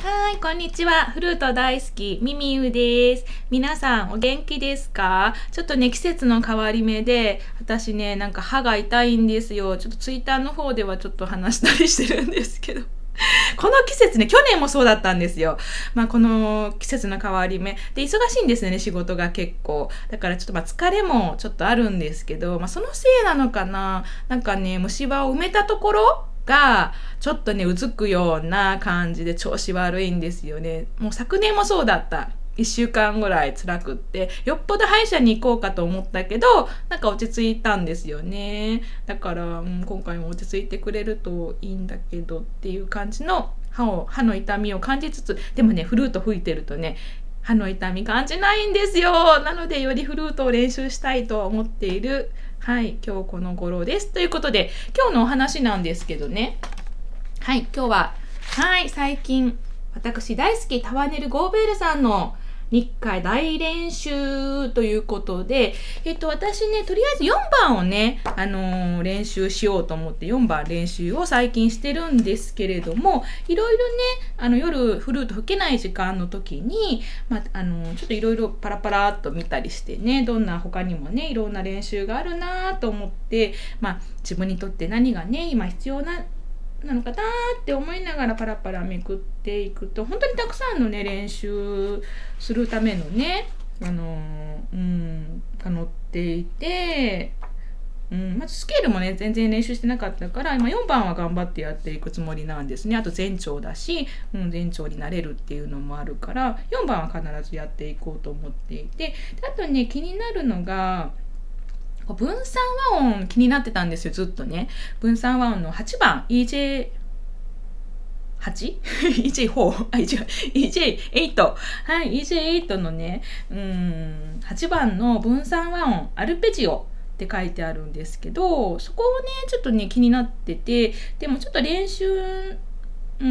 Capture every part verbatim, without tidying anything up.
はい、こんにちは。フルート大好き、ミミウです。皆さん、お元気ですか？ちょっとね、季節の変わり目で、私ね、なんか歯が痛いんですよ。ちょっとツイッターの方ではちょっと話したりしてるんですけど。この季節ね、去年もそうだったんですよ。まあ、この季節の変わり目。で、忙しいんですよね、仕事が結構。だからちょっとまあ疲れもちょっとあるんですけど、まあ、そのせいなのかな。なんかね、虫歯を埋めたところが、ちょっとね、うずくような感じで調子悪いんですよね。もう昨年もそうだった。一週間ぐらい辛くって、よっぽど歯医者に行こうかと思ったけど、なんか落ち着いたんですよね。だから、うん、今回も落ち着いてくれるといいんだけどっていう感じの歯を、歯の痛みを感じつつ、でもね、フルート吹いてるとね、歯の痛み感じないんですよ。なので、よりフルートを練習したいと思っている、はい、今日この頃です。ということで、今日のお話なんですけどね。はい、今日は、はい、最近、私大好きタワネル・ゴーベールさんの日課大練習ということで、えっと、私ね、とりあえずよんばんをね、あのー、練習しようと思ってよんばん練習を最近してるんですけれども、いろいろね、あの、夜フルート吹けない時間の時に、まあ、あのー、ちょっといろいろパラパラっと見たりしてね、どんな他にもね、いろんな練習があるなと思って、まあ、自分にとって何がね、今必要な、なのかなって思いながらパラパラめくっていくと、本当にたくさんのね練習するためのね、あのうんが載っていて、うん、まずスケールもね全然練習してなかったから、今よんばんは頑張ってやっていくつもりなんですね。あと全長だし、うん、全長になれるっていうのもあるから、よんばんは必ずやっていこうと思っていて、であとね気になるのが分散和音気になってたんですよ、ずっとね。分散和音のはちばん イージェーはち? イージェーフォー? あ、違う。イージェーエイト。はい、イージェーエイト のね、うーん、はちばんの分散和音、アルペジオって書いてあるんですけど、そこをね、ちょっとね、気になってて、でもちょっと練習、うん、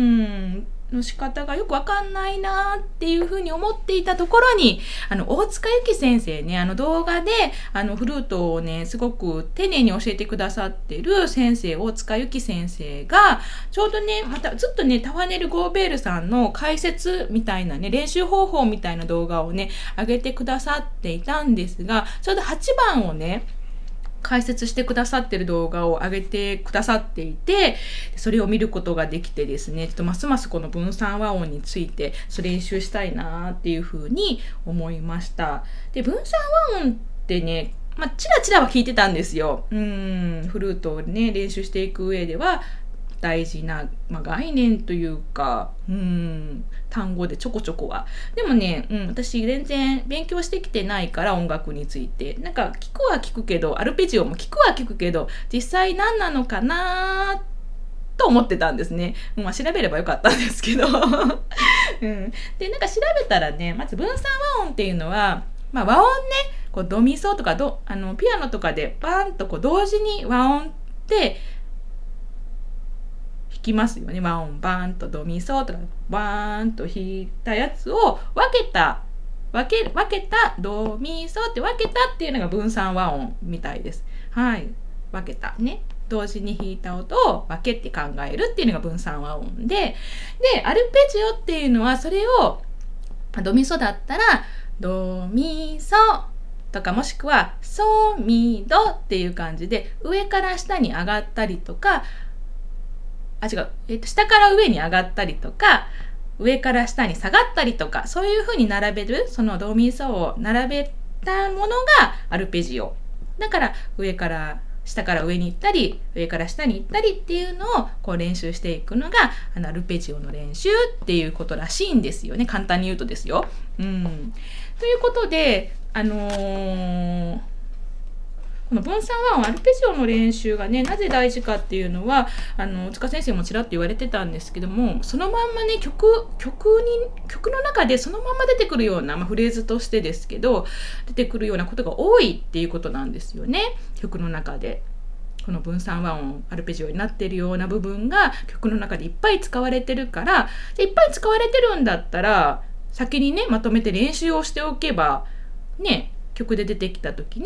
の仕方がよくわかんないなっていうふうに思っていたところに、あの、大塚ゆき先生ね、あの動画で、あの、フルートをね、すごく丁寧に教えてくださってる先生、大塚ゆき先生が、ちょうどね、またずっとね、タワネル・ゴーベールさんの解説みたいなね、練習方法みたいな動画をね、上げてくださっていたんですが、ちょうどはちばんをね、解説してくださってる動画を上げてくださっていて、それを見ることができてですね、ちょっとますますこの分散和音について練習したいなっていうふうに思いました。で、分散和音ってね、まあ、チラチラは聞いてたんですよ。うん、フルートをね、練習していく上では、大事な、まあ、概念というか、うん、単語でちょこちょこは。でもね、うん、私全然勉強してきてないから音楽について。なんか聞くは聞くけど、アルペジオも聞くは聞くけど、実際何なのかなと思ってたんですね。まあ調べればよかったんですけど。うん、で、なんか調べたらね、まず分散和音っていうのは、まあ和音ね、こうドミソとかド、あのピアノとかでバーンとこう同時に和音って弾きますよね。和音バーンとドミソとかバーンと弾いたやつを分けた分け分けたドミソって分けたっていうのが分散和音みたいです。はい、分けたね。同時に弾いた音を分けて考えるっていうのが分散和音で、でアルペジオっていうのはそれをドミソだったらドミソとかもしくはソミドっていう感じで上から下に上がったりとか、あ、違う、えっと、下から上に上がったりとか、上から下に下がったりとか、そういう風に並べる、そのドミソを並べたものがアルペジオ。だから、上から、下から上に行ったり、上から下に行ったりっていうのをこう練習していくのが、あのアルペジオの練習っていうことらしいんですよね。簡単に言うとですよ。うん。ということで、あのー、この分散和音アルペジオの練習がね、なぜ大事かっていうのは、あの塚先生もちらっと言われてたんですけども、そのまんまね、曲曲に曲の中でそのまま出てくるような、まあ、フレーズとしてですけど出てくるようなことが多いっていうことなんですよね。曲の中でこの分散和音アルペジオになっているような部分が曲の中でいっぱい使われてるから、いっぱい使われてるんだったら先にねまとめて練習をしておけばね、曲で出てきた時に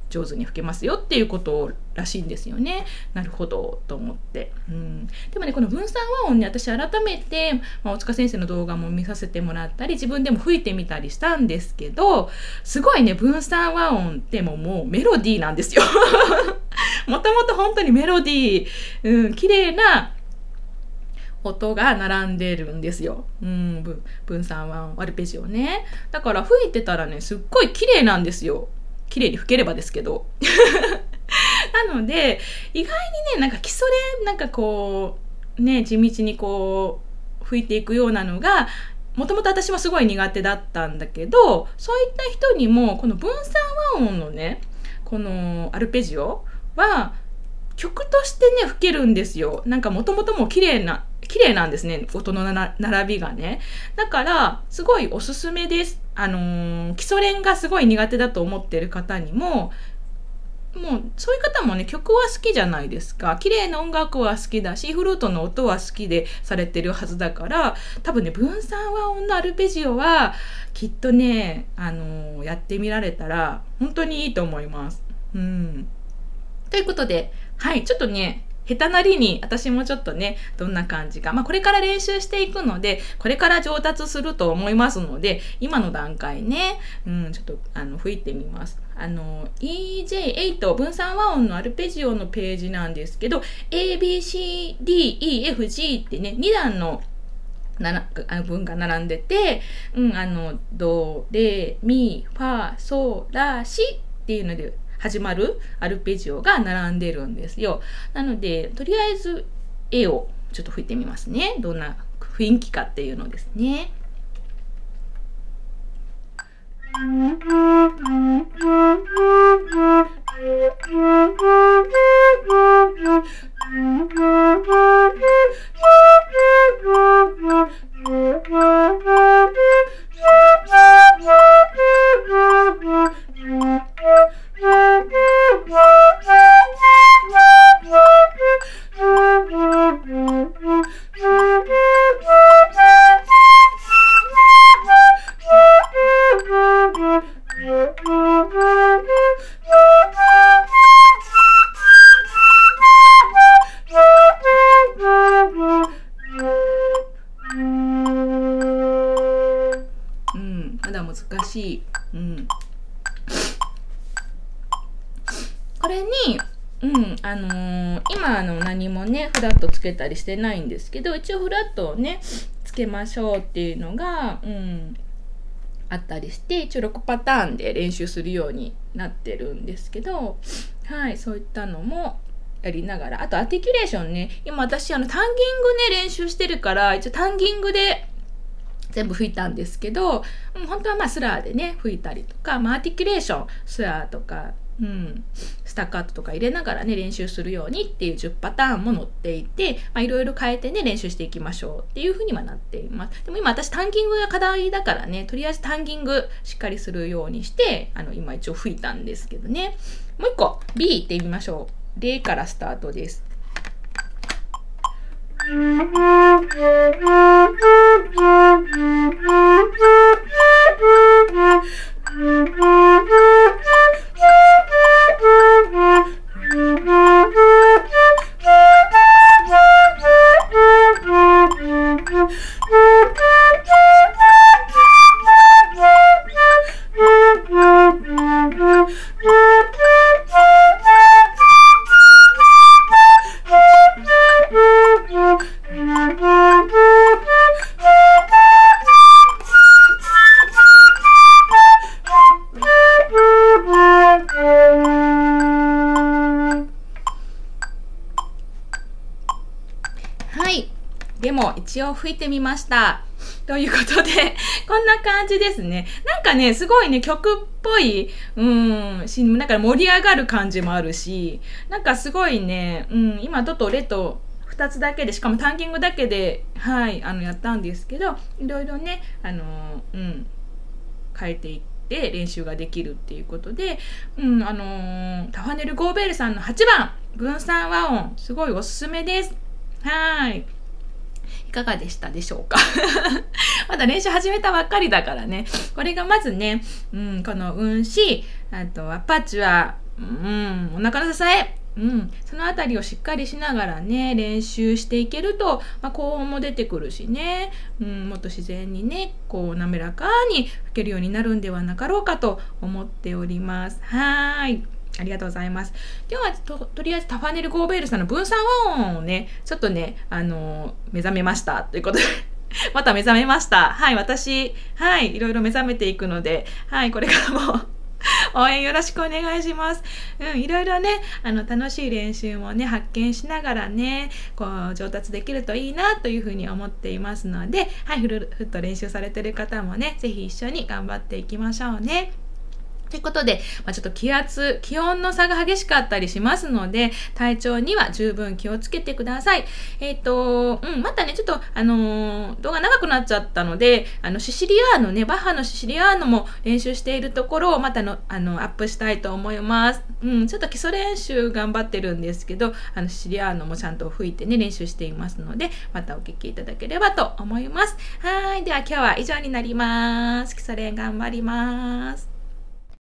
上手に吹けますよっていうことらしいんですよね。なるほどと思って、うん、でもねこの分散和音ね私改めて、まあ、大塚先生の動画も見させてもらったり自分でも吹いてみたりしたんですけど、すごいね分散和音ってもうもうメロディーなんですよもともと本当にメロディー、うん、綺麗な音が並んでるんですよ。うん、分、分散和音、アルペジオね。だから吹いてたらね、すっごい綺麗なんですよ。綺麗に吹ければですけど。なので、意外にね、なんか基礎練、なんかこう、ね、地道にこう、吹いていくようなのが、もともと私はすごい苦手だったんだけど、そういった人にも、この分散和音のね、このアルペジオは、曲としてね、吹けるんですよ。なんかもともともう綺麗な、綺麗なんですね。音のな並びがね。だから、すごいおすすめです。あのー、基礎練がすごい苦手だと思ってる方にも、もう、そういう方もね、曲は好きじゃないですか。綺麗な音楽は好きだし、フルートの音は好きでされてるはずだから、多分ね、分散和音のアルペジオは、きっとね、あのー、やってみられたら、本当にいいと思います。うん。ということで、はい、ちょっとね、下手なりに私もちょっとね、どんな感じか。まあこれから練習していくので、これから上達すると思いますので、今の段階ね、うん、ちょっとあの吹いてみます。あの、イージェイエイト 分散和音のアルペジオのページなんですけど、エービーシーディーイーエフジー ってね、に段のななあの文が並んでて、うん、あの、ド、レ、ミ、ファ、ソ、ラ、シっていうので、始まるアルペジオが並んでるんですよ。なので、とりあえず絵をちょっと吹いてみますね。どんな雰囲気かっていうのですね。難しい。うん。これに、うん、あのー、今あの何もね、フラットつけたりしてないんですけど、一応フラットをね、つけましょうっていうのが、うん、あったりして、一応ろくパターンで練習するようになってるんですけど、はい、そういったのもやりながら、あとアーティキュレーションね、今私あのタンギングね、練習してるから、一応タンギングで、全部吹いたんですけど、うん、本当はまあスラーでね、吹いたりとか、まあ、アーティキュレーション、スラーとか、うん、スタッカートとか入れながらね、練習するようにっていうじゅうパターンも載っていて、まあ、いろいろ変えてね、練習していきましょうっていう風にはなっています。でも今私タンギングが課題だからね、とりあえずタンギングしっかりするようにして、あの、今一応吹いたんですけどね。もう一個、B ってみましょう。レからスタートです。でも一応吹いてみました。ということで、こんな感じですね。なんかね、すごいね、曲っぽい、うん、し、なんか盛り上がる感じもあるし、なんかすごいね、うん、今ドとレとふたつだけで、しかもタンギングだけで、はい、あの、やったんですけど、いろいろね、あの、うん、変えていって、練習ができるっていうことで、うん、あのー、タファネル・ゴーベールさんのはちばん、分散和音、すごいおすすめです。はい。いかがでしたでしょうかまだ練習始めたばっかりだからね。これがまずね、うん、この運指、あとアパチュア、 うん、お腹の支え、うん、そのあたりをしっかりしながらね、練習していけると、まあ、高音も出てくるしね、うん、もっと自然にね、こう滑らかに吹けるようになるんではなかろうかと思っております。はーい。ありがとうございます。今日は と, とりあえずタファネル・ゴーベールさんの分散和音をね、ちょっとね、あのー、目覚めましたということでまた目覚めました。はい、私、はい、いろいろ目覚めていくので、はい、これからも応援よろしくお願いします。うん、いろいろね、あの、楽しい練習もね、発見しながらね、こう、上達できるといいな、というふうに思っていますので、はい、ふるふっと練習されてる方もね、ぜひ一緒に頑張っていきましょうね。ということで、まあ、ちょっと気圧、気温の差が激しかったりしますので、体調には十分気をつけてください。えっと、うん、またね、ちょっと、あのー、動画長くなっちゃったので、あの、シシリアーノね、バッハのシシリアーノも練習しているところをまたの、あの、アップしたいと思います。うん、ちょっと基礎練習頑張ってるんですけど、あの、シシリアーノもちゃんと吹いてね、練習していますので、またお聞きいただければと思います。はい。では今日は以上になります。基礎練頑張ります。